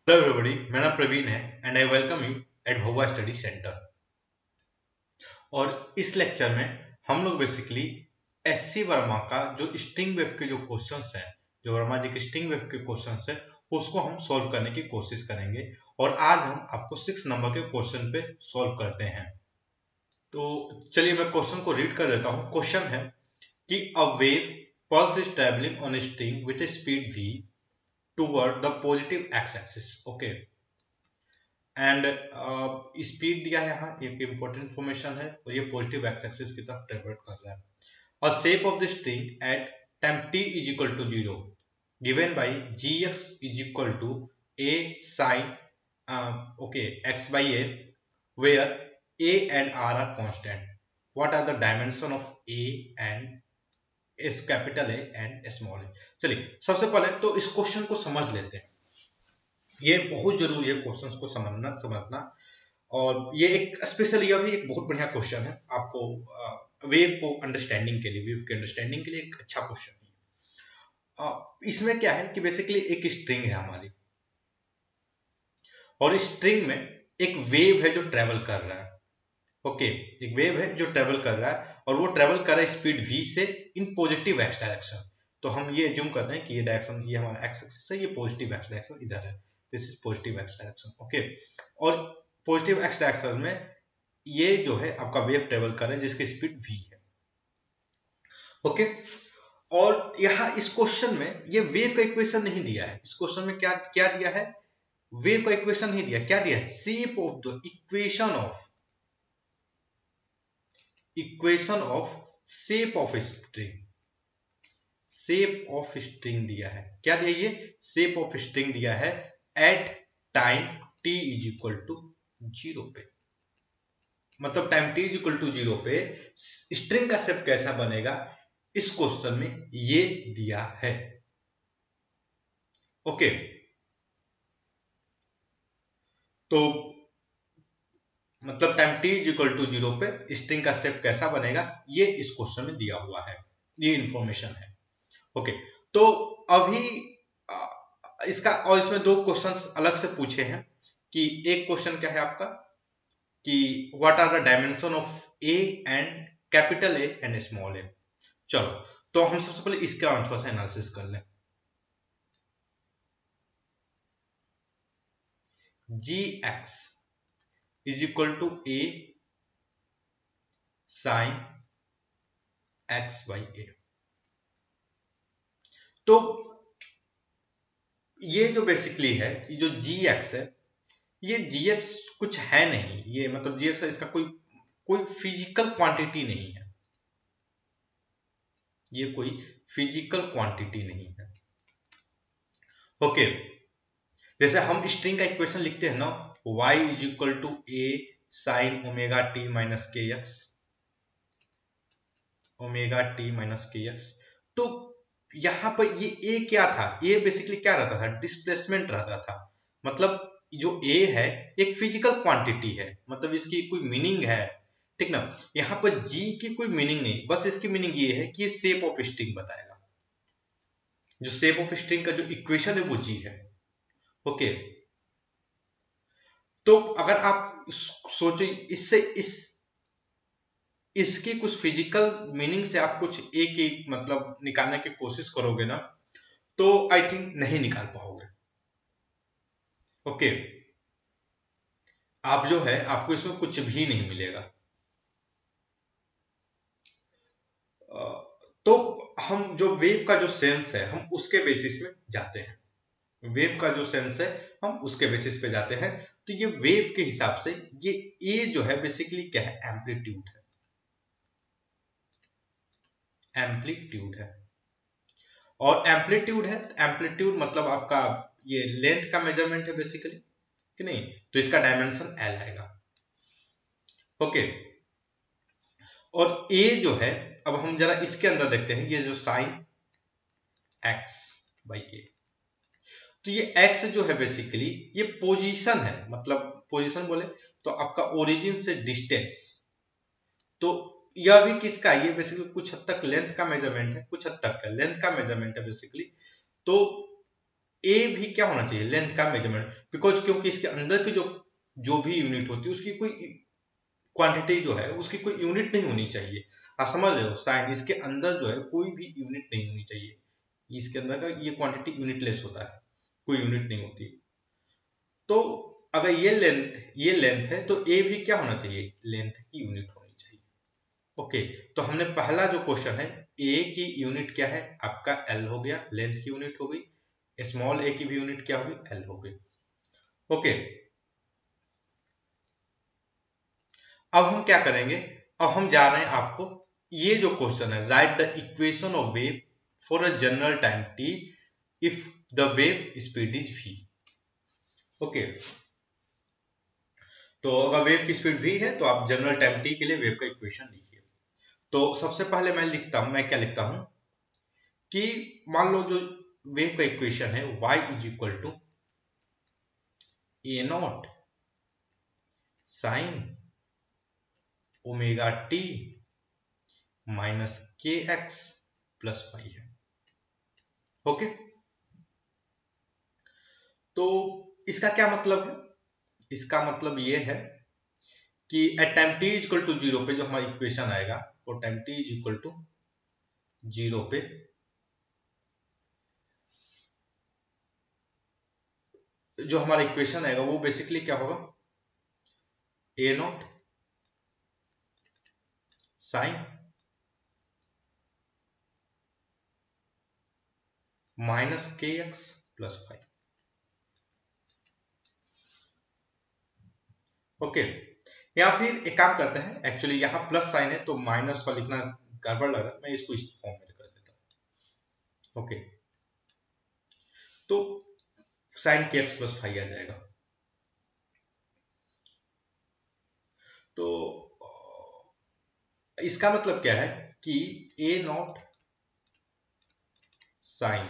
Hello everybody, मेरा नाम प्रवीण है and I welcome you at Bhowa study centre. और इस लेक्चर में हम लोग बेसिकली एससी वर्मा का जो स्ट्रिंग वेव के जो क्वेश्चंस हैं, जो वर्मा जी के स्ट्रिंग वेव के क्वेश्चंस है, उसको हम सॉल्व करने की कोशिश करेंगे। और आज हम आपको 6 नंबर के क्वेश्चन पे सॉल्व करते हैं। तो चलिए मैं क्वेश्चन को रीड कर देता हूँ। क्वेश्चन है कि a wave pulse is travelling on a string with a speed v toward the positive x axis. Okay, and speed दिया है, यहाँ एक इंपॉर्टेंट इंफॉर्मेशन है, और ये पॉजिटिव एक्स एक्सिस की तरफ ट्रेवल कर रहा है। और shape of the string at time t is equal to 0 given by gx is equal to a sin okay x by a where a and r are constant. What are the dimension of a and s capital A and small a? चलिए सबसे पहले तो इस question को समझ लेते हैं। ये बहुत जरूरी है क्वेश्चंस को समझना। और ये एक स्पेशली यह भी एक बहुत बढ़िया क्वेश्चन है आपको वेव को अंडरस्टैंडिंग के लिए, वेव के अंडरस्टैंडिंग के लिए एक अच्छा क्वेश्चन है। इसमें क्या है कि बेसिकली एक स्ट्रिंग है हमारी, और इस स्ट्रिंग में एक वेव है जो ट्रेवल कर रहा है। ओके, एक वेव है जो ट्रेवल कर रहा है, और वो ट्रेवल कर रहा है स्पीड v से इन पॉजिटिव एक्स डायरेक्शन। तो हम ये ज्यूम करते हैं कि ये डायरेक्शन, ये हमारा एक्स एक्सिस है, ये पॉजिटिव एक्स डायरेक्शन इधर है, this is positive x direction. Okay, और पॉजिटिव एक्स डायरेक्शन में ये जो है आपका वेव ट्रेवल कर रहा है जिसकी स्पीड v है। ओके, और यहाँ इस क्वेश्चन में ये वेव का इक्वेशन नहीं दिया है। इस क्वेश्चन में क्या क्या दिया है? वेव का इक्वेशन नहीं दिया, क्या दिया है? Shape of the equation of shape of string, shape of string दिया है। क्या दिया? ये शेप ऑफ स्ट्रिंग दिया है at time t is equal to 0 पे। मतलब time t is equal to 0 पे स्ट्रिंग का शेप कैसा बनेगा, इस क्वेश्चन में ये दिया है। ओके, तो मतलब time t is equal to 0 पे स्ट्रिंग का शेप कैसा बनेगा, ये इस क्वेश्चन में दिया हुआ है, ये इंफॉर्मेशन है। ओके, तो अभी इसका, और इसमें दो क्वेश्चंस अलग से पूछे हैं। कि एक क्वेश्चन क्या है आपका कि what are the dimension of a and capital a and small a. चलो, तो हम सबसे पहले इसका थोड़ा सा एनालिसिस कर लें। G x is equal to a sine x by a. तो ये जो बेसिकली है, ये जो जी एक्स है, ये जी एक्स कुछ है नहीं। ये मतलब जी एक्स इसका कोई कोई फिजिकल क्वांटिटी नहीं है, ये कोई फिजिकल क्वांटिटी नहीं है। ओके, जैसे हम स्ट्रिंग का इक्वेशन लिखते हैं ना, y is equal to a sine omega t minus k x, omega t minus k x. तो यहाँ पर ये ए क्या था? ए बेसिकली क्या रहता था? डिस्प्लेसमेंट रहता था। मतलब जो ए है एक फिजिकल क्वांटिटी है, मतलब इसकी कोई मीनिंग है, ठीक ना। यहाँ पर जी की कोई मीनिंग नहीं, बस इसकी मीनिंग ये है कि ये शेप ऑफ स्ट्रिंग बताएगा। जो शेप ऑफ स्ट्रिंग का जो इक्वेशन है वो जी है। ओके, तो अगर आप सोचो इससे इसकी कुछ फिजिकल मीनिंग से आप कुछ एक ही मतलब निकालने की कोशिश करोगे ना, तो आई थिंक नहीं निकाल पाओगे। ओके, आप जो है आपको इसमें कुछ भी नहीं मिलेगा। तो हम जो वेव का जो सेंस है हम उसके बेसिस में जाते हैं। वेव का जो सेंस है हम उसके बेसिस पे जाते हैं। तो ये वेव के हिसाब से ये ए जो है बेसिकली क्या है? एम्पलीट्यूड है, एम्पलीट्यूड है। और एम्पलीट्यूड है, एम्पलीट्यूड मतलब आपका ये लेंथ का मेजरमेंट है बेसिकली, कि नहीं। तो इसका डायमेंशन एल आएगा। ओके, और ए जो है, अब हम जरा इसके अंदर देखते हैं, ये जो साइन एक्स बाई ए। तो ये एक्स जो है बेसिकली ये पोजीशन है, मतलब पोजीशन बोले तो आपका ओरिजिन से डिस्टेंस। तो यह भी किसका? ये बेसिकली कुछ हद तक लेंथ का मेजरमेंट है, कुछ हद तक का लेंथ का मेजरमेंट है बेसिकली। तो ए भी क्या होना चाहिए, लेंथ का मेजरमेंट, बिकॉज क्योंकि इसके अंदर की जो जो भी यूनिट होती है उसकी कोई क्वांटिटी जो है उसकी कोई यूनिट नहीं होनी चाहिए। आप समझ रहे हो, साइन इसके अंदर जो है कोई भी यूनिट नहीं होनी चाहिए, इसके अंदर का ये क्वांटिटी यूनिटलेस होता है, कोई यूनिट नहीं होती। तो अगर ये लेंथ है तो ए भी क्या होना चाहिए, लेंथ की यूनिट होनी चाहिए। ओके, तो हमने पहला जो क्वेश्चन है, ए की यूनिट क्या है, आपका एल हो गया, लेंथ की यूनिट हो गई, स्मॉल ए की भी यूनिट क्या होगी, एल हो गई। ओके, अब हम क्या करेंगे, अब हम जा रहे हैं आपको, ये जो क्वेश्चन है, write the equation of wave for a general time t if the wave speed is v। Okay, तो अगर वेव की स्पीड v है तो आप जनरल टाइम t के लिए वेव का इक्वेशन लिखिए। तो सबसे पहले मैं लिखता हूं, मैं क्या लिखता हूं कि मान लो जो वेव का इक्वेशन है y is equal to a not sine omega t minus k x plus y है। ओके, तो इसका क्या मतलब है, इसका मतलब ये है कि at time t equal to zero पे जो हमारा इक्वेशन आएगा, और time t is equal to zero पे जो हमारा इक्वेशन आएगा वो बेसिकली क्या होगा, a not sine minus k x plus y. Okay, या फिर एक काम करते हैं, एक्चुअली यहाँ प्लस साइन है तो माइनस का लिखना गड़बड़ लग रहा है, मैं इसको इस फॉर्म में कर देता हूँ। ओके, तो sign k x plus five आ जाएगा। तो इसका मतलब क्या है कि a not sine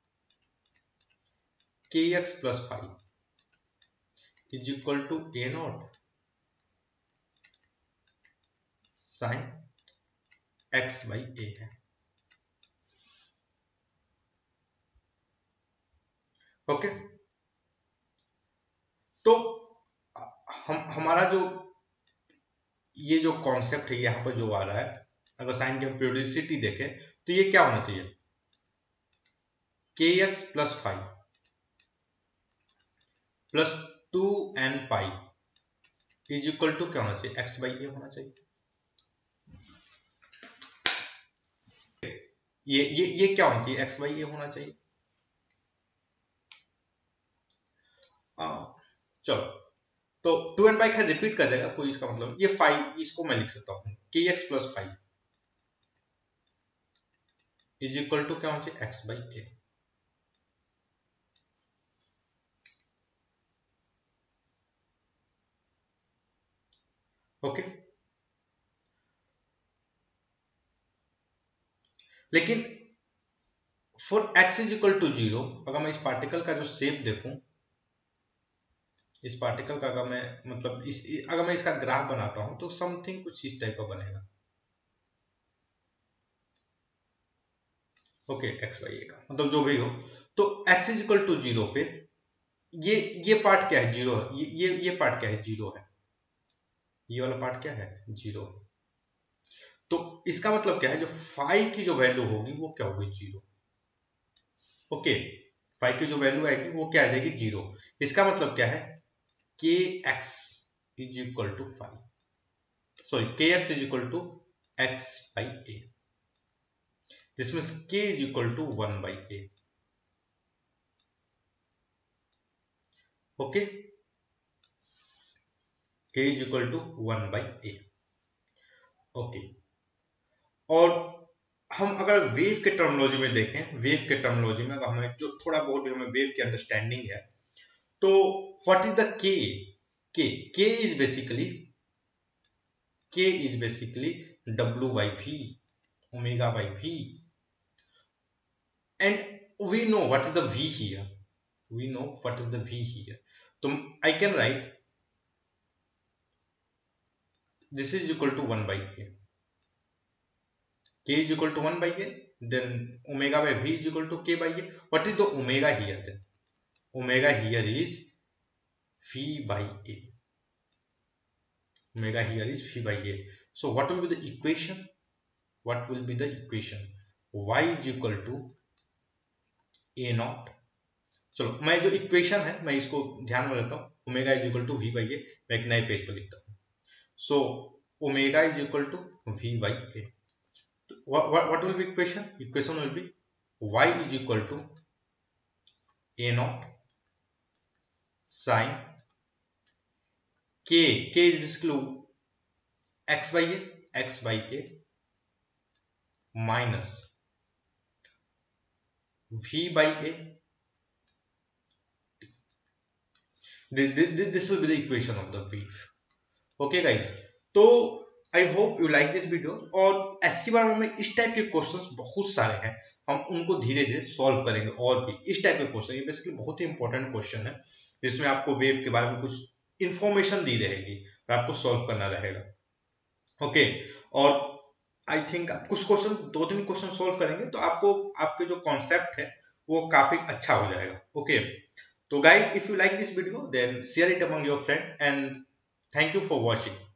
k x plus five is equal to a not sine x by a है। ओके, तो हमारा जो ये जो कॉन्सेप्ट है यहाँ पर जो आ रहा है, अगर साइन की हम पीरियोडिसिटी देखें तो ये क्या होना चाहिए, k x plus five plus two n pi is equal to क्या होना चाहिए, एक्स बाई ए होना चाहिए। ये क्या होना चाहिए, एक्स बाई ए होना चाहिए। चलो, तो टू एन पाई खैर रिपीट कर देगा, कोई इसका मतलब, ये फाइव इसको मैं लिख सकता हूँ k x plus five is equal to क्या होना चाहिए, एक्स बाई ए। ओके, लेकिन for x is equal to zero, अगर मैं इस पार्टिकल का जो शेप देखूं, इस पार्टिकल का अगर मैं मतलब अगर मैं इसका ग्राफ बनाता हूं तो समथिंग कुछ इस टाइप का बनेगा। ओके, एक्स बाई ए का मतलब जो भी हो, तो x is equal to zero पे ये पार्ट क्या है, जीरो है, ये पार्ट क्या है, जीरो है, ये वाला पार्ट क्या है, जीरो। तो इसका मतलब क्या है, जो फाई की जो वैल्यू होगी वो क्या होगी, जीरो। ओके, फाई की जो वैल्यू आएगी वो क्या आ जाएगी, जीरो। इसका मतलब क्या है, k x is equal to five, sorry k x is equal to x by a, जिसमें k is equal to one by a. Okay, k is equal to one by a. Okay, और हम अगर wave के terminology में देखें, wave के terminology में अगर हमें जो थोड़ा बहुत भी हमें वेव की अंडरस्टैंडिंग है, तो what is the k k is basically डब्ल्यू by v, omega by v, and we know what is the v here, we know what is the v here, so I can write this is equal to 1 by a, k is equal to 1 by a, then omega by v is equal to k by a. What is the omega here then, omega here is v by a. Omega here is v by a. So what will be the equation? What will be the equation? Y is equal to a not. चलो मैं जो equation है मैं इसको ध्यान में रखता हूँ. Omega is equal to v by a. मैं एक नए पेज पर लिखता हूँ. So omega is equal to v by a. what will be equation will be y is equal to a naught sin k is basically x by a minus v by a. This will be the equation of the wave. Okay guys, तो I hope you like this video. और एससी बार में इस type के questions बहुत सारे हैं, हम उनको धीरे धीरे सॉल्व करेंगे. और भी इस टाइप के क्वेश्चन, ये बेसिकली बहुत ही इंपॉर्टेंट क्वेश्चन है जिसमें आपको वेव के बारे में कुछ इंफॉर्मेशन दी रहेगी और आपको सॉल्व करना रहेगा. ओके और आई थिंक कुछ क्वेश्चन, 2-3 क्वेश्चन सॉल्व करेंगे तो आपको आपके जो कॉन्सेप्ट है वो काफी अच्छा हो जाएगा. ओके तो guys, if you like this video then share it among your friend and thank you for watching.